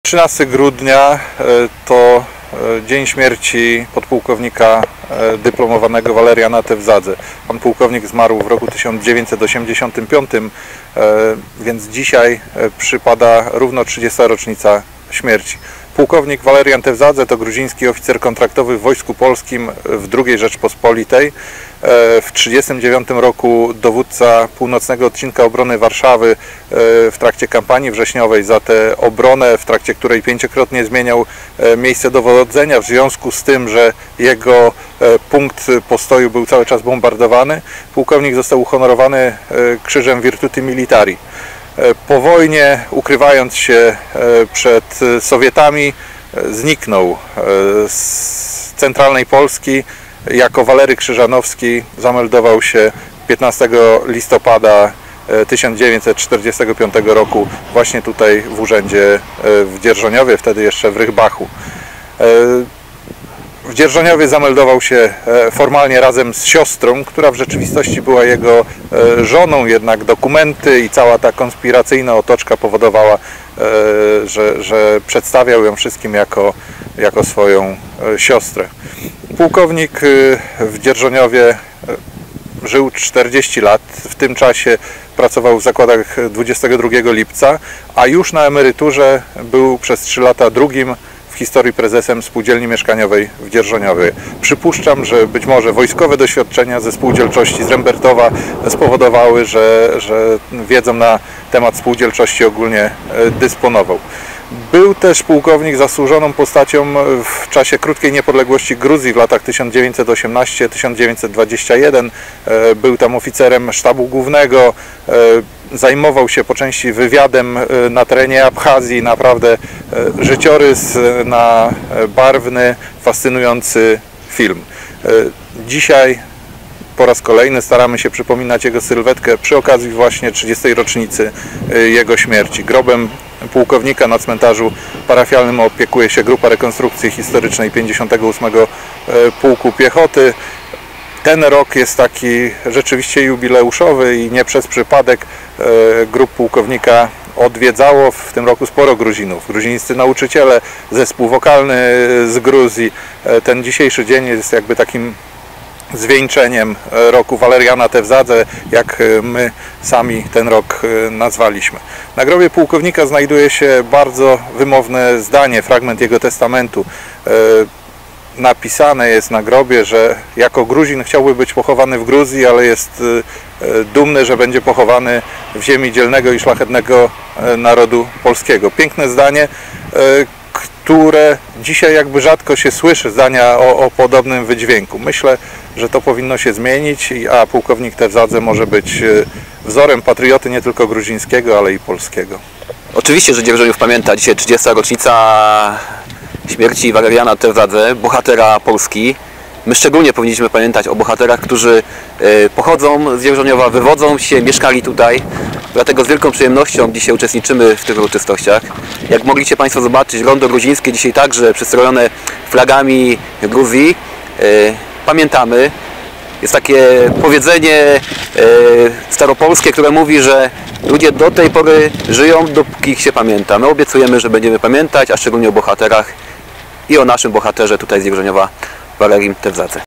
13 grudnia to dzień śmierci podpułkownika dyplomowanego Waleriana Tewzadze. Pan pułkownik zmarł w roku 1985, więc dzisiaj przypada równo 30. rocznica śmierci. Pułkownik Walerian Tewzadze to gruziński oficer kontraktowy w Wojsku Polskim w II Rzeczpospolitej. W 1939 roku dowódca północnego odcinka obrony Warszawy w trakcie kampanii wrześniowej. Za tę obronę, w trakcie której 5-krotnie zmieniał miejsce dowodzenia, w związku z tym, że jego punkt postoju był cały czas bombardowany, pułkownik został uhonorowany Krzyżem Virtuti Militari. Po wojnie, ukrywając się przed Sowietami, zniknął z centralnej Polski. Jako Walery Krzyżanowski zameldował się 15 listopada 1945 roku właśnie tutaj w urzędzie w Dzierżoniowie, wtedy jeszcze w Rychbachu. W Dzierżoniowie zameldował się formalnie razem z siostrą, która w rzeczywistości była jego żoną, jednak dokumenty i cała ta konspiracyjna otoczka powodowała, że przedstawiał ją wszystkim jako swoją siostrę. Pułkownik w Dzierżoniowie żył 40 lat, w tym czasie pracował w zakładach 22 lipca, a już na emeryturze był przez 3 lata drugim w historii prezesem spółdzielni mieszkaniowej w Dzierżoniowie. Przypuszczam, że być może wojskowe doświadczenia ze spółdzielczości z Rembertowa spowodowały, że wiedzą na temat spółdzielczości ogólnie dysponował. Był też pułkownik zasłużoną postacią w czasie krótkiej niepodległości Gruzji w latach 1918-1921. Był tam oficerem sztabu głównego, zajmował się po części wywiadem na terenie Abchazji. Naprawdę życiorys na barwny, fascynujący film. Dzisiaj po raz kolejny staramy się przypominać jego sylwetkę przy okazji właśnie 30. rocznicy jego śmierci. Grobem pułkownika na cmentarzu parafialnym opiekuje się Grupa Rekonstrukcji Historycznej 58 Pułku Piechoty. Ten rok jest taki rzeczywiście jubileuszowy i nie przez przypadek grup pułkownika odwiedzało w tym roku sporo Gruzinów. Gruzińscy nauczyciele, zespół wokalny z Gruzji. Ten dzisiejszy dzień jest jakby takim zwieńczeniem roku Waleriana Tewzadze, jak my sami ten rok nazwaliśmy. Na grobie pułkownika znajduje się bardzo wymowne zdanie, fragment jego testamentu. Napisane jest na grobie, że jako Gruzin chciałby być pochowany w Gruzji, ale jest dumny, że będzie pochowany w ziemi dzielnego i szlachetnego narodu polskiego. Piękne zdanie, które dzisiaj jakby rzadko się słyszy, zdania o podobnym wydźwięku. Myślę, że to powinno się zmienić, a pułkownik Tewzadze może być wzorem patrioty nie tylko gruzińskiego, ale i polskiego. Oczywiście, że Dzierżoniów pamięta. Dzisiaj 30. rocznica śmierci Waleriana Tewzadze, bohatera Polski. My szczególnie powinniśmy pamiętać o bohaterach, którzy pochodzą z Dzierżoniowa, wywodzą się, mieszkali tutaj. Dlatego z wielką przyjemnością dzisiaj uczestniczymy w tych uroczystościach. Jak mogliście Państwo zobaczyć, rondo gruzińskie dzisiaj także przystrojone flagami Gruzji. Pamiętamy. Jest takie powiedzenie staropolskie, które mówi, że ludzie do tej pory żyją, dopóki ich się pamięta. My obiecujemy, że będziemy pamiętać, a szczególnie o bohaterach i o naszym bohaterze tutaj z Dzierżoniowa, Walerim Tewzadze.